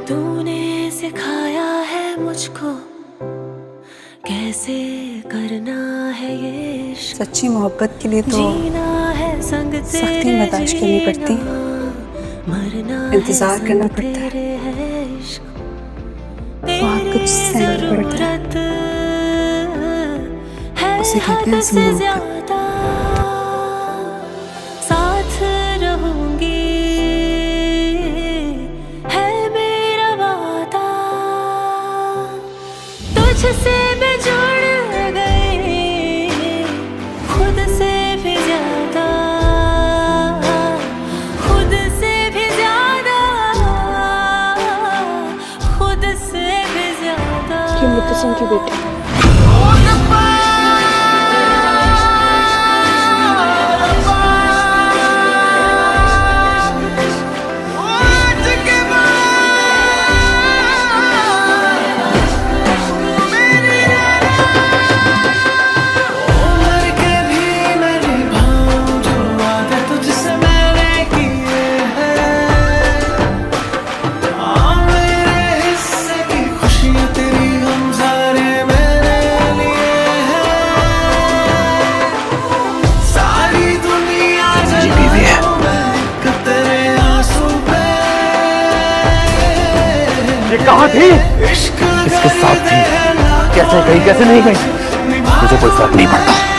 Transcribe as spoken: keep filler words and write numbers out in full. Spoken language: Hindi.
तूने सिखाया है मुझको कैसे करना है ये इश्क। सच्ची मोहब्बत के लिए तो सख्ती बर्दाश्त करनी पड़ती, इंतजार करना पड़ता है, बहुत कुछ सहना पड़ता है, उसे कहते हैं असली मोहब्बत। साथ रहूंगी है मेरा वादा, तुझसे मैं जुड़ गई खुद से भी ज्यादा, खुद से भी ज्यादा, खुद से भी ज्यादा। ये मुद्दा सिंह की बेटी कहाँ थी? इसके साथ थी, कैसे गई कैसे नहीं गई मुझे कोई फर्क नहीं पड़ता।